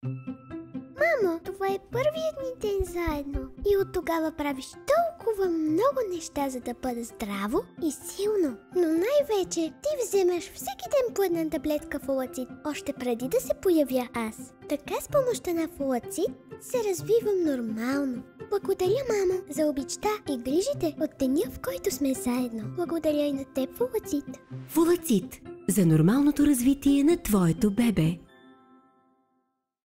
Мамо, това е първият ни ден заедно. И от тогава правиш толкова много неща, за да бъда здраво и силно. Но най-вече ти вземаш всеки ден по една таблетка фолацит, още преди да се появя аз. Така с помощта на фолацит се развивам нормално. Благодаря, мамо, за обичта и грижите от деня, в който сме заедно. Благодаря и на теб, фолацит. Фолацит – за нормалното развитие на твоето бебе.